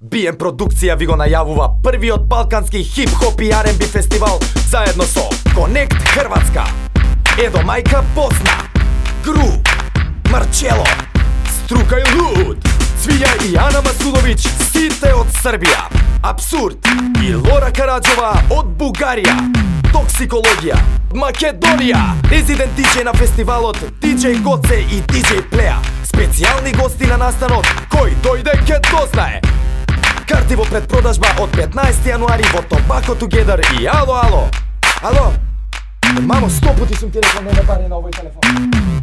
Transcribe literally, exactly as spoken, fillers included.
би ем продукција ви го најавува првиот балкански хип-хоп и ар ен би фестивал заедно со Конект Хрватска, Едо Мајка Босна, Гру, Марчело, Струка и Луд, Цвија и Ана Масудовиќ, сите од Србија, Апсурд и Лора Караджова од Бугарија, Токсикологија, Македонија, резидент диџеј на фестивалот диџеј Гоце и диџеј Плеа, специјални гости на настанот, кој дојде ке дознае. Карти во предпродажба од петнаесети јануари во Tobacco Together и ало, ало, ало, мамо, сто пати сум ти рекол не ме бари на овој телефон.